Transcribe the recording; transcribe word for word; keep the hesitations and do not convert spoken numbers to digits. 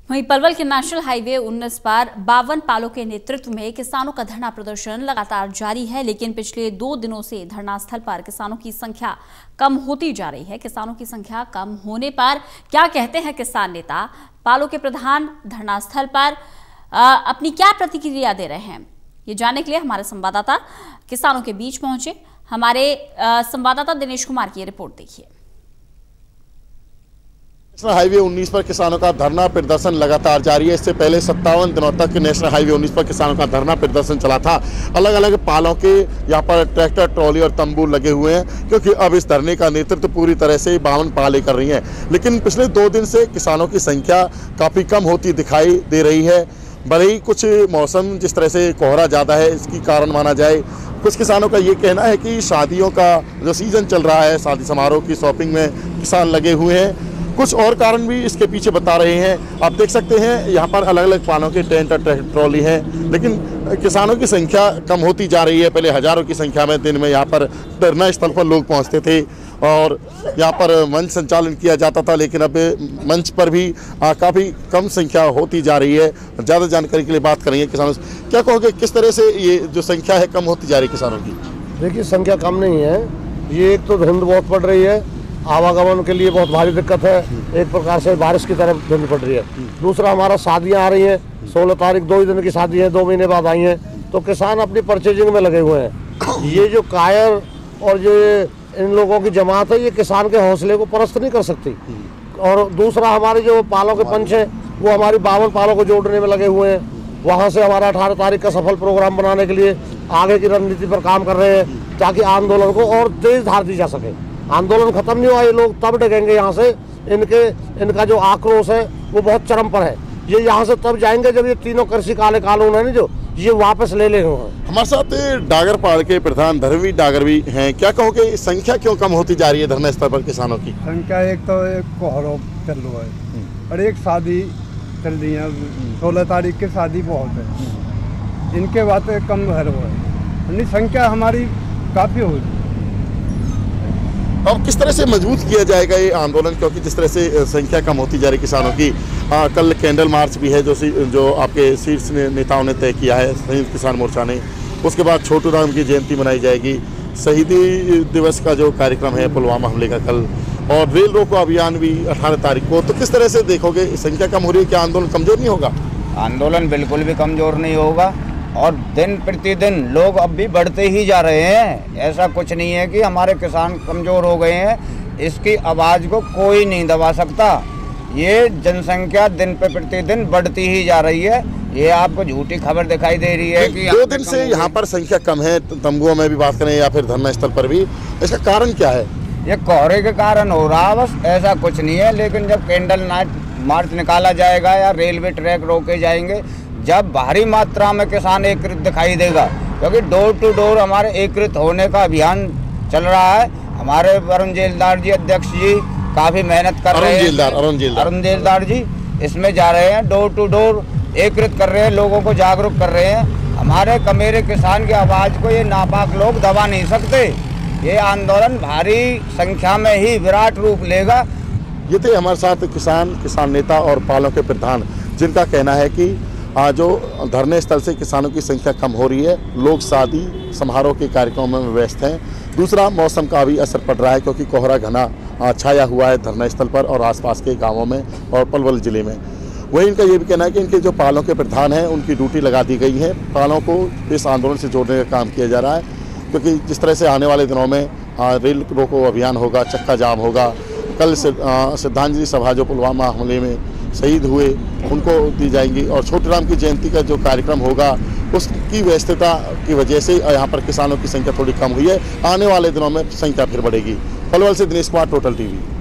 वहीं पलवल के national highway उन्नीस पर बावन पालों के नेतृत्व में किसानों का धरना प्रदर्शन लगातार जारी है, लेकिन पिछले दो दिनों से धरना स्थल पर किसानों की संख्या कम होती जा रही है। किसानों की संख्या कम होने पर क्या कहते हैं किसान नेता, पालों के प्रधान धरना स्थल पर आ, अपनी क्या प्रतिक्रिया दे रहे हैं, ये जानने के लिए हमारे संवाददाता किसानों के बीच पहुंचे। हमारे आ, संवाददाता दिनेश कुमार की रिपोर्ट देखिए। नेशनल हाईवे उन्नीस पर किसानों का धरना प्रदर्शन लगातार जारी है। इससे पहले सत्तावन दिनों तक नेशनल हाईवे उन्नीस पर किसानों का धरना प्रदर्शन चला था। अलग अलग पालों के यहाँ पर ट्रैक्टर, ट्रॉली और तंबू लगे हुए हैं, क्योंकि अब इस धरने का नेतृत्व पूरी तरह से बावन पाले कर रही हैं। लेकिन पिछले दो दिन से किसानों की संख्या काफ़ी कम होती दिखाई दे रही है। भले ही कुछ मौसम जिस तरह से कोहरा ज़्यादा है इसकी कारण माना जाए। कुछ किसानों का ये कहना है कि शादियों का जो सीज़न चल रहा है, शादी समारोह की शॉपिंग में किसान लगे हुए हैं। कुछ और कारण भी इसके पीछे बता रहे हैं। आप देख सकते हैं यहाँ पर अलग अलग पालों के टेंट और ट्रॉली हैं, लेकिन किसानों की संख्या कम होती जा रही है। पहले हज़ारों की संख्या में दिन में यहाँ पर धरना स्थल पर लोग पहुँचते थे और यहाँ पर मंच संचालन किया जाता था, लेकिन अब मंच पर भी काफ़ी कम संख्या होती जा रही है। ज़्यादा जानकारी के लिए बात करेंगे किसानों से। क्या कहोगे, किस तरह से ये जो संख्या है कम होती जा रही है किसानों की? देखिए, संख्या कम नहीं है। ये एक तो धुंध बहुत पड़ रही है, आवागमन के लिए बहुत भारी दिक्कत है। एक प्रकार से बारिश की तरफ धुंध पड़ रही है। दूसरा, हमारा शादियां आ रही हैं, सोलह तारीख दो ही दिन की शादी है, दो महीने बाद आई हैं, तो किसान अपनी परचेजिंग में लगे हुए हैं। ये जो कायर और जो इन लोगों की जमात है, ये किसान के हौसले को परस्त नहीं कर सकती। और दूसरा, हमारे जो पालों के पंच हैं वो हमारी बावन पालों को जोड़ने में लगे हुए हैं। वहाँ से हमारा अठारह तारीख का सफल प्रोग्राम बनाने के लिए आगे की रणनीति पर काम कर रहे हैं, ताकि आंदोलन को और तेज धार दी जा सके। आंदोलन खत्म नहीं हुआ, ये लोग तब डगेंगे यहाँ से। इनके इनका जो आक्रोश है वो बहुत चरम पर है। ये यहाँ से तब जाएंगे जब ये तीनों कृषि काले कानून है ना, जो ये वापस ले लेंगे। हमारे साथ डागरपाड़ के प्रधान धर्मवीर डागर भी हैं। क्या कहोगे, संख्या क्यों कम होती जा रही है धरना स्थल पर किसानों की? संख्या एक तो एक कोहरा चल रहा है और एक शादी चल रही है। सोलह तारीख की शादी बहुत है, इनके बाद कम घर हुआ है। संख्या हमारी काफ़ी हो गई। अब किस तरह से मजबूत किया जाएगा ये आंदोलन, क्योंकि जिस तरह से संख्या कम होती जा रही किसानों की? आ, कल कैंडल मार्च भी है जो जो आपके शीर्ष नेताओं ने तय किया है, संयुक्त किसान मोर्चा ने। उसके बाद छोटू राम की जयंती मनाई जाएगी। शहीदी दिवस का जो कार्यक्रम है पुलवामा हमले का कल, और रेल रोको अभियान भी अठारह तारीख को। तो किस तरह से देखोगे, संख्या कम हो रही है, क्या आंदोलन कमजोर नहीं होगा? आंदोलन बिल्कुल भी कमजोर नहीं होगा, और दिन प्रतिदिन लोग अब भी बढ़ते ही जा रहे हैं। ऐसा कुछ नहीं है कि हमारे किसान कमज़ोर हो गए हैं। इसकी आवाज़ को कोई नहीं दबा सकता। ये जनसंख्या दिन पे प्रतिदिन बढ़ती ही जा रही है। ये आपको झूठी खबर दिखाई दे रही है कि दो दिन से यहाँ पर संख्या कम है। तंबुओं में भी बात करें या फिर धरना स्थल पर भी, इसका कारण क्या है? ये कोहरे के कारण हो रहा है, बस, ऐसा कुछ नहीं है। लेकिन जब कैंडल नाइट मार्च निकाला जाएगा या रेलवे ट्रैक रोके जाएंगे, जब भारी मात्रा में किसान एकत्रित दिखाई देगा, क्योंकि डोर टू डोर हमारे एकत्रित होने का अभियान चल रहा है। हमारे अरुण जेलदार जी, अध्यक्ष जी, काफ़ी मेहनत कर रहे हैं। अरुण जेलदार जी इसमें जा रहे हैं, डोर टू डोर एकत्रित कर रहे हैं, लोगों को जागरूक कर रहे हैं। हमारे कमेरे किसान की आवाज़ को ये नापाक लोग दबा नहीं सकते। ये आंदोलन भारी संख्या में ही विराट रूप लेगा। ये थे हमारे साथ किसान किसान नेता और पालों के प्रधान, जिनका कहना है कि आज जो धरने स्थल से किसानों की संख्या कम हो रही है। लोग शादी समारोह के कार्यक्रमों में व्यस्त हैं। दूसरा, मौसम का भी असर पड़ रहा है, क्योंकि कोहरा घना छाया हुआ है धरना स्थल पर और आसपास के गांवों में और पलवल जिले में। वही इनका ये भी कहना है कि इनके जो पालों के प्रधान हैं उनकी ड्यूटी लगा दी गई है। पालों को इस आंदोलन से जोड़ने का काम किया जा रहा है, क्योंकि जिस तरह से आने वाले दिनों में रेल रोको अभियान होगा, चक्का जाम होगा। कल श्रद्धांजलि सभा जो पुलवामा हमले में शहीद हुए उनको दी जाएंगी, और छोटू राम की जयंती का जो कार्यक्रम होगा उसकी व्यस्तता की वजह से यहाँ पर किसानों की संख्या थोड़ी कम हुई है। आने वाले दिनों में संख्या फिर बढ़ेगी। पलवल से दिनेश कुमार, टोटल टीवी।